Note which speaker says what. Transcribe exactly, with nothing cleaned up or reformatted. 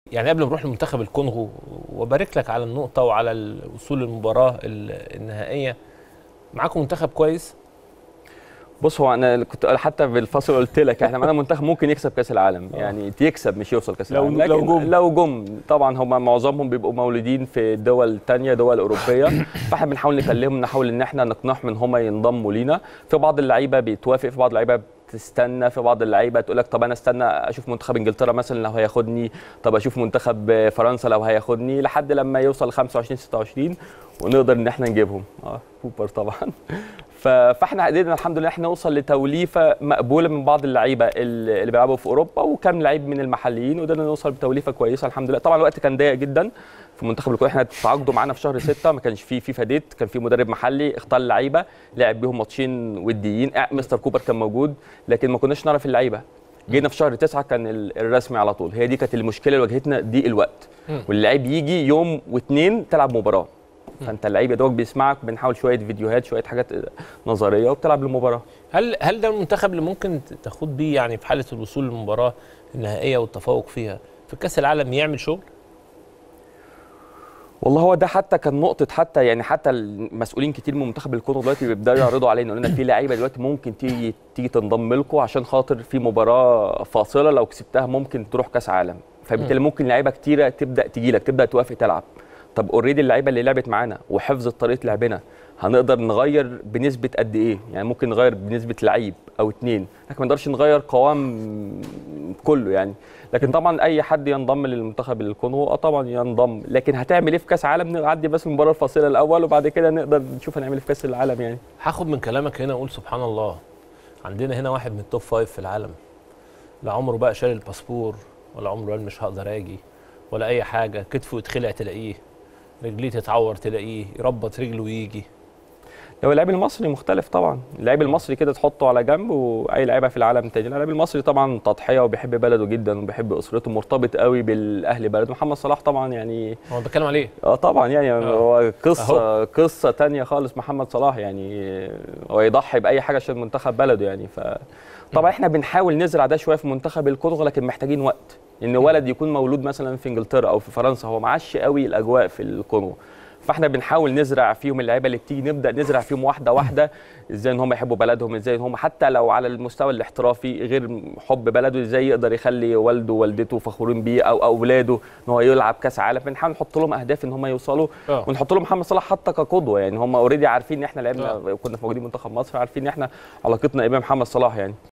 Speaker 1: يعني قبل ما نروح لمنتخب الكونغو وبارك لك على النقطة وعلى الوصول للمباراة النهائية، معاكم منتخب كويس؟
Speaker 2: بص، هو انا كنت حتى بالفصل قلت لك احنا معانا منتخب ممكن يكسب كاس العالم، يعني يكسب مش يوصل كاس العالم.
Speaker 1: لو لو جم
Speaker 2: لو جم طبعا هم معظمهم بيبقوا مولودين في دول ثانيه، دول اوروبيه، فاحنا بنحاول نكلمهم، نحاول ان احنا نقنعهم ان هم ينضموا لينا. في بعض اللعيبه بيتوافق، في بعض اللعيبه تستنى، في بعض اللعيبه تقول لك طب انا استنى اشوف منتخب انجلترا مثلا لو هياخدني، طب اشوف منتخب فرنسا لو هياخدني، لحد لما يوصل خمسة وعشرين ستة وعشرين ونقدر ان احنا نجيبهم. اه كوبر طبعا. فاحنا قدرنا الحمد لله احنا نوصل لتوليفه مقبوله من بعض اللعيبه اللي بيلعبوا في اوروبا، وكم لعيب من المحليين، وقدرنا نوصل بتوليفه كويسه الحمد لله. طبعا الوقت كان ضيق جدا في منتخب الكوره، احنا تعاقدوا معانا في شهر ستة، ما كانش فيه فيفا ديت، كان في مدرب محلي اختار اللعيبه لعب بيهم ماتشين وديين، مستر كوبر كان موجود لكن ما كناش نعرف اللعيبه. جينا في شهر تسعة كان الرسمي على طول. هي دي كانت المشكله اللي واجهتنا، دي الوقت، واللعيب يجي يوم واثنين تلعب مباراه، فانت اللعيب يا دوبك بيسمعك، بنحاول شويه فيديوهات شويه حاجات نظريه وبتلعب المباراه.
Speaker 1: هل هل ده المنتخب اللي ممكن تاخد بيه يعني في حاله الوصول للمباراه النهائيه والتفوق فيها في كاس العالم يعمل شغل؟
Speaker 2: والله هو ده حتى كان نقطه، حتى يعني حتى المسؤولين كتير من منتخب الكونغو دلوقتي بيبداوا يعرضوا علينا، يقولوا لنا في لعيبه دلوقتي ممكن تيجي تيجي تنضم لكم عشان خاطر في مباراه فاصله لو كسبتها ممكن تروح كاس عالم، فبالتالي ممكن لعيبه كتيره تبدا تجي لك، تبدا توافق تلعب. طب اوريدي اللعيبه اللي لعبت معانا وحفظت طريقه لعبنا هنقدر نغير بنسبه قد ايه؟ يعني ممكن نغير بنسبه لعيب او اتنين، لكن ما نقدرش نغير قوام كله يعني. لكن طبعا اي حد ينضم للمنتخب الكونغو اه طبعا ينضم، لكن هتعمل ايه في كاس عالم؟ نعدي بس المباراه الفاصله الاول وبعد كده نقدر نشوف هنعمل ايه في كاس العالم يعني.
Speaker 1: هاخد من كلامك هنا اقول سبحان الله، عندنا هنا واحد من التوب فايف في العالم، لا عمره بقى شال الباسبور، ولا عمره قال مش هقدر اجي ولا اي حاجه، كتفه يتخلع تلاقيه، رجليه تتعور تلاقيه، يربط رجله ويجي.
Speaker 2: لو اللاعب المصري مختلف طبعا، اللاعب المصري كده تحطه على جنب واي لعيبه في العالم تاني. اللاعب المصري طبعا تضحيه وبيحب بلده جدا وبيحب اسرته، مرتبط قوي بالاهل بلده. محمد صلاح طبعا يعني
Speaker 1: هو بتكلم عليه
Speaker 2: اه طبعا يعني
Speaker 1: أوه.
Speaker 2: هو قصه
Speaker 1: أهو.
Speaker 2: قصه ثانيه خالص. محمد صلاح يعني هو يضحي باي حاجه عشان منتخب بلده يعني. ف طبعا احنا بنحاول نزرع ده شويه في منتخب الكونغو، لكن محتاجين وقت ان ولد يكون مولود مثلا في انجلترا او في فرنسا هو ما عاش قوي الاجواء في الكونغو، فاحنا بنحاول نزرع فيهم اللعيبه اللي بتيجي، نبدا نزرع فيهم واحده واحده ازاي ان هم يحبوا بلدهم، ازاي ان هم حتى لو على المستوى الاحترافي غير حب بلده ازاي يقدر يخلي والده ووالدته فخورين بيه او اولاده ان هو يلعب كاس عالم. بنحاول نحط لهم اهداف ان هم يوصلوا أوه. ونحط لهم محمد صلاح حتى كقدوه، يعني هم اوريدي عارفين ان احنا لعبنا كنا في موجودين منتخب مصر، عارفين ان احنا علاقتنا ايه بمحمد صلاح يعني.